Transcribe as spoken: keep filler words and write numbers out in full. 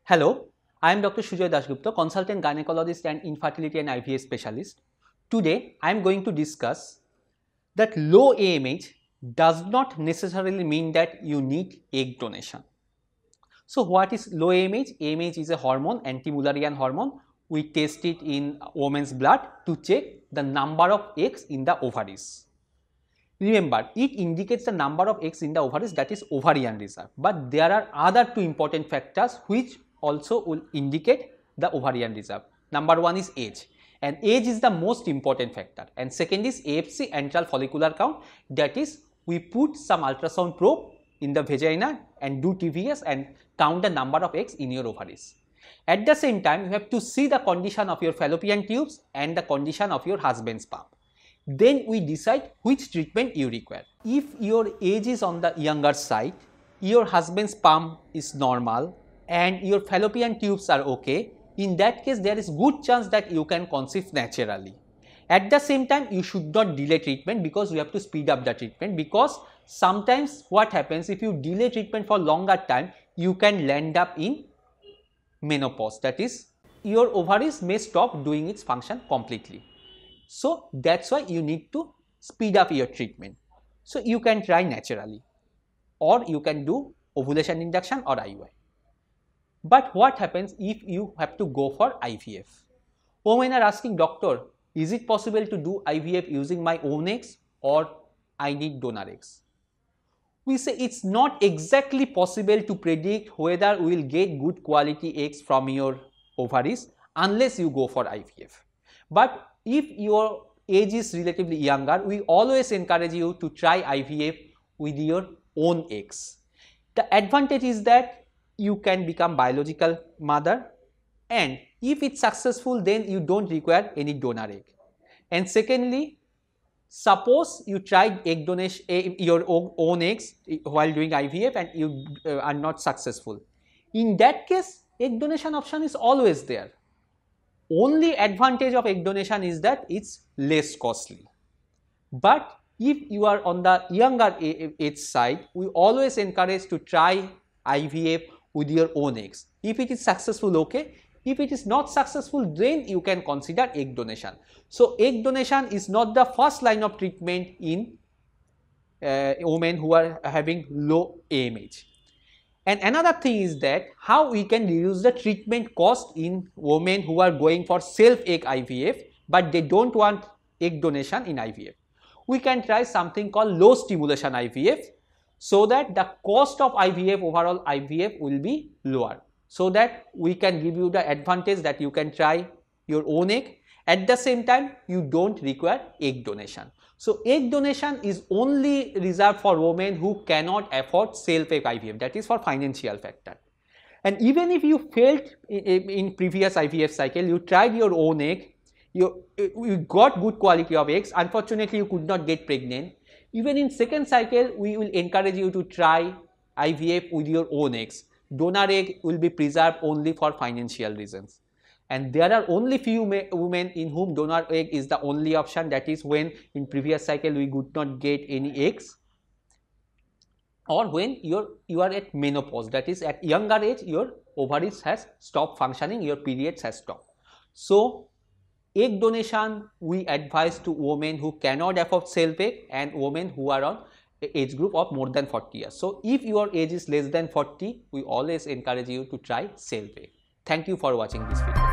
Hello, I am Doctor Sujoy Dasgupta, consultant gynecologist and infertility and I V F specialist. Today, I am going to discuss that low A M H does not necessarily mean that you need egg donation. So, what is low A M H? A M H is a hormone, anti-Mullerian hormone. We test it in women's blood to check the number of eggs in the ovaries. Remember, it indicates the number of eggs in the ovaries, that is ovarian reserve. But there are other two important factors which also will indicate the ovarian reserve. Number one is age, and age is the most important factor. And second is A F C, antral follicular count, that is we put some ultrasound probe in the vagina and do T V S and count the number of eggs in your ovaries. At the same time, you have to see the condition of your fallopian tubes and the condition of your husband's sperm. Then we decide which treatment you require. If your age is on the younger side, your husband's sperm is normal and your fallopian tubes are okay, in that case there is good chance that you can conceive naturally. At the same time, you should not delay treatment because you have to speed up the treatment, because sometimes what happens, if you delay treatment for longer time, you can land up in menopause, that is your ovaries may stop doing its function completely. So that's why you need to speed up your treatment. So you can try naturally, or you can do ovulation induction or I U I. But what happens if you have to go for I V F? Women are asking, doctor, is it possible to do I V F using my own eggs or I need donor eggs? We say it's not exactly possible to predict whether we will get good quality eggs from your ovaries unless you go for I V F. But if your age is relatively younger, we always encourage you to try I V F with your own eggs. The advantage is that you can become biological mother, and if it's successful, then you don't require any donor egg. And secondly, suppose you tried egg donation, your own eggs while doing I V F and you are not successful. In that case, egg donation option is always there. Only advantage of egg donation is that it's less costly. But if you are on the younger age side, we always encourage to try I V F with your own eggs. If it is successful, okay. If it is not successful, then you can consider egg donation. So egg donation is not the first line of treatment in uh, women who are having low A M H. And another thing is that how we can reduce the treatment cost in women who are going for self-egg I V F, but they don't want egg donation in I V F. We can try something called low stimulation I V F, so that the cost of I V F, overall I V F will be lower, so that we can give you the advantage that you can try your own egg. At the same time, you don't require egg donation. So egg donation is only reserved for women who cannot afford self-egg I V F, that is for financial factor. And even if you failed in, in previous I V F cycle, you tried your own egg, you, you got good quality of eggs, unfortunately you could not get pregnant. Even in second cycle, we will encourage you to try I V F with your own eggs. Donor egg will be preserved only for financial reasons. And there are only few women in whom donor egg is the only option, that is when in previous cycle we could not get any eggs, or when you're, you are at menopause, that is at younger age your ovaries has stopped functioning, your periods has stopped. So egg donation we advise to women who cannot afford self-egg and women who are on age group of more than forty years. So if your age is less than forty, we always encourage you to try self-egg. Thank you for watching this video.